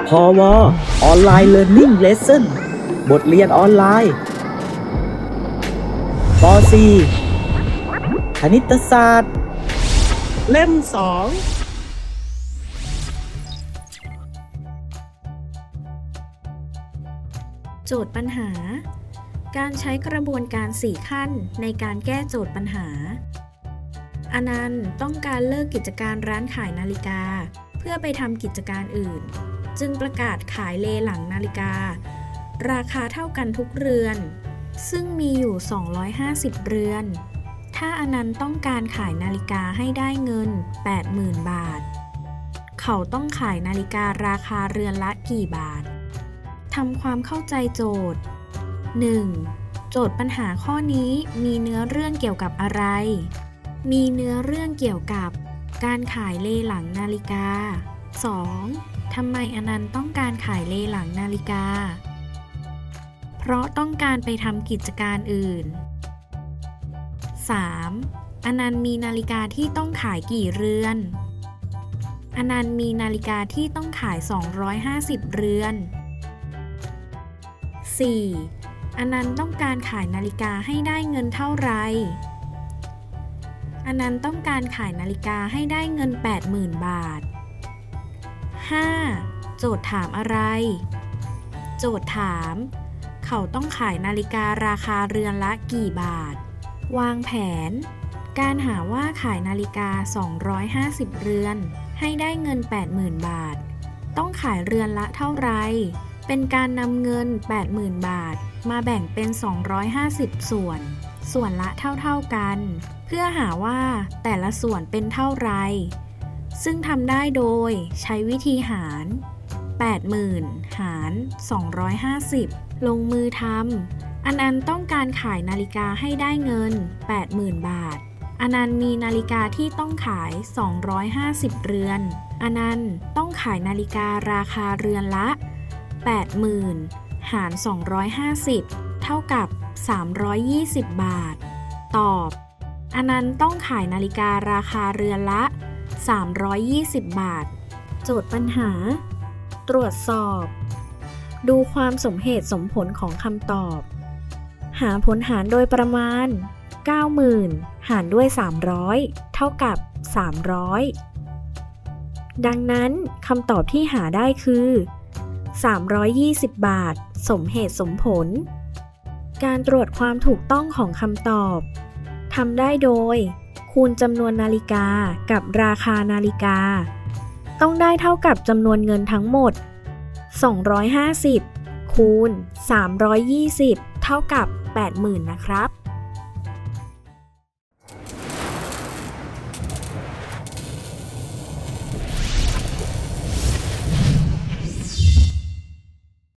พวออนไลน์ Learning Lesson บทเรียนออนไลน์ป .4 คณิตศาสตร์เล่ม 2 โจทย์ปัญหาการใช้กระบวนการ4ขั้นในการแก้โจทย์ปัญหาอนันต์ต้องการเลิกกิจการร้านขายนาฬิกาเพื่อไปทำกิจการอื่นจึงประกาศขายเลหลังนาฬิการาคาเท่ากันทุกเรือนซึ่งมีอยู่250เรือนถ้าอนันต์ต้องการขายนาฬิกาให้ได้เงิน 80,000 บาทเขาต้องขายนาฬิการาคาเรือนละกี่บาททำความเข้าใจโจทย์ 1. โจทย์ปัญหาข้อนี้มีเนื้อเรื่องเกี่ยวกับอะไรมีเนื้อเรื่องเกี่ยวกับการขายเลหลังนาฬิกา 2. ทำไมอนันต์ต้องการขายเลหลังนาฬิกาเพราะต้องการไปทำกิจการอื่น 3. อนันต์มีนาฬิกาที่ต้องขายกี่เรือนอนันต์มีนาฬิกาที่ต้องขาย250เรือน 4. อนันต์ต้องการขายนาฬิกาให้ได้เงินเท่าไหร่อนันต์ต้องการขายนาฬิกาให้ได้เงิน 80,000 บาท 5. โจทย์ถามอะไรโจทย์ถามเขาต้องขายนาฬิการาคาเรือนละกี่บาทวางแผนการหาว่าขายนาฬิกา250เรือนให้ได้เงิน 80,000 บาทต้องขายเรือนละเท่าไหร่เป็นการนำเงิน 80,000 บาทมาแบ่งเป็น250ส่วนละเท่าๆกันเพื่อหาว่าแต่ละส่วนเป็นเท่าไรซึ่งทำได้โดยใช้วิธีหาร 80,000 หาร250ลงมือทำอนันต์ต้องการขายนาฬิกาให้ได้เงิน 80,000 บาทอนันต์มีนาฬิกาที่ต้องขาย250เรือนอนันต์ต้องขายนาฬิการาคาเรือนละ 80,000 หาร250เท่ากับ320 บาทตอบอนันต์ต้องขายนาฬิการาคาเรือนละ320 บาทโจทย์ปัญหาตรวจสอบดูความสมเหตุสมผลของคำตอบหาผลหารโดยประมาณ 90,000 หารด้วย300เท่ากับ300ดังนั้นคำตอบที่หาได้คือ320 บาทสมเหตุสมผลการตรวจความถูกต้องของคำตอบทำได้โดยคูณจำนวนนาฬิกากับราคานาฬิกาต้องได้เท่ากับจำนวนเงินทั้งหมด250คูณ320เท่ากับ 80,000 นะครับ